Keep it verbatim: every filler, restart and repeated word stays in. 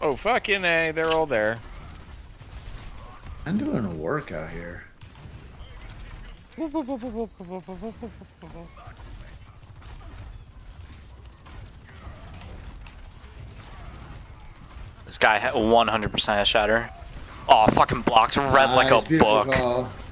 Oh, fucking A, they're all there. I'm doing a workout here. This guy had one hundred percent shatter. Oh, fucking blocked red Nice, like a beautiful book. call.